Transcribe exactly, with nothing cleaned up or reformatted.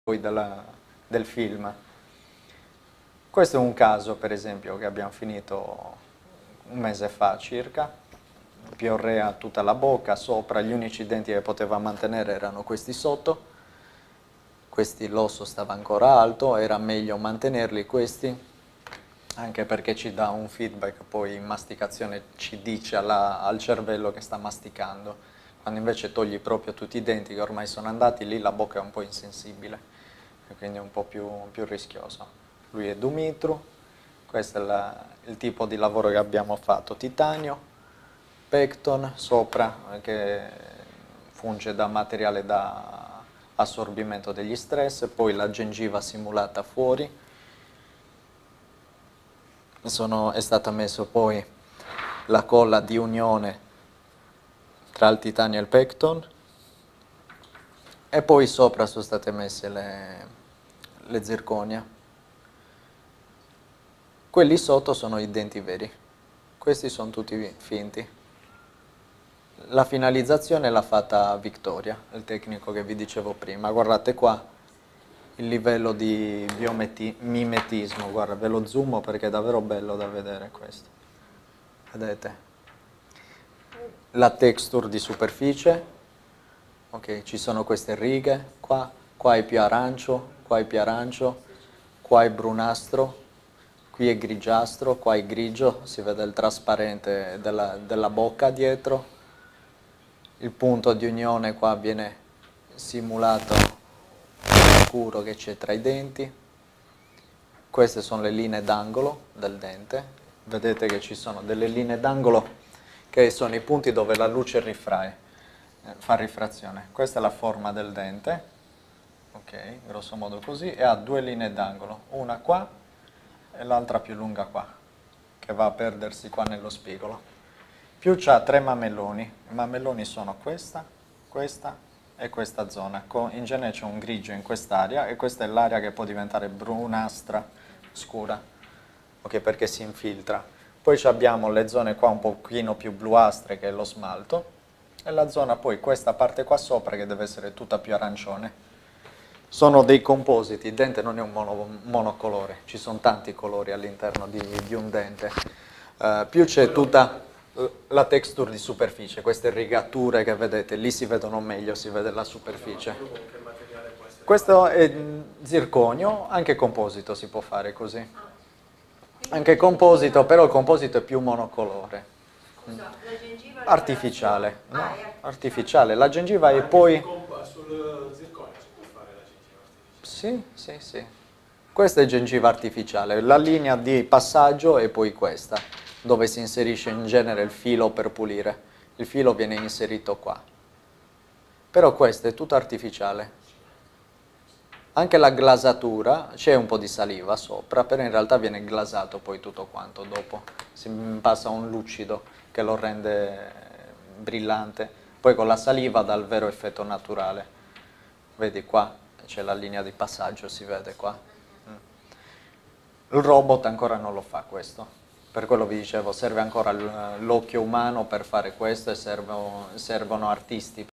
della, del film. Questo è un caso, per esempio, che abbiamo finito un mese fa circa. Piorrea tutta la bocca, sopra gli unici denti che poteva mantenere erano questi sotto. Questi l'osso stava ancora alto, era meglio mantenerli questi, anche perché ci dà un feedback, poi in masticazione ci dice alla, al cervello che sta masticando. Quando invece togli proprio tutti i denti che ormai sono andati, lì la bocca è un po' insensibile, e quindi è un po' più, più rischioso. Lui è Dumitru, questo è la, il tipo di lavoro che abbiamo fatto, titanio, pecton sopra, che funge da materiale da assorbimento degli stress, poi la gengiva simulata fuori. Sono, è stata messa poi la colla di unione tra il titanio e il pecton, e poi sopra sono state messe le, le zirconia. Quelli sotto sono i denti veri, questi sono tutti finti. La finalizzazione l'ha fatta Victoria, il tecnico che vi dicevo prima. Guardate qua il livello di biomimetismo, guarda, ve lo zoomo perché è davvero bello da vedere questo. Vedete? La texture di superficie, ok, ci sono queste righe, qua, qua è più arancio, qua è più arancio, qua è brunastro, qui è grigiastro, qua è grigio, si vede il trasparente della, della bocca dietro, il punto di unione qua viene simulato scuro che c'è tra i denti, queste sono le linee d'angolo del dente, vedete che ci sono delle linee d'angolo che sono i punti dove la luce rifrae, eh, fa rifrazione. Questa è la forma del dente, ok, grosso modo così, e ha due linee d'angolo, una qua e l'altra più lunga qua, che va a perdersi qua nello spigolo. Più c'ha tre mamelloni, i mamelloni sono questa, questa e questa zona, in genere c'è un grigio in quest'area e questa è l'area che può diventare brunastra, scura, ok, perché si infiltra. Poi abbiamo le zone qua un pochino più bluastre che è lo smalto e la zona poi questa parte qua sopra che deve essere tutta più arancione. Sono dei compositi, il dente non è un mono, monocolore, ci sono tanti colori all'interno di, di un dente. Uh, più c'è tutta la texture di superficie, queste rigature che vedete, lì si vedono meglio, si vede la superficie. Questo è zirconio, anche composito si può fare così. Anche composito, però il composito è più monocolore. Scusa, la gengiva artificiale, no, artificiale. La gengiva è poi... Sul zirconio si può fare la gengiva artificiale? Sì, sì, sì. Questa è gengiva artificiale. La linea di passaggio è poi questa, dove si inserisce in genere il filo per pulire. Il filo viene inserito qua. Però questo è tutto artificiale. Anche la glasatura, c'è un po' di saliva sopra, però in realtà viene glasato poi tutto quanto dopo. Si passa un lucido che lo rende brillante. Poi con la saliva dà il vero effetto naturale. Vedi qua, c'è la linea di passaggio, si vede qua. Il robot ancora non lo fa questo. Per quello vi dicevo, serve ancora l'occhio umano per fare questo e servono, servono artisti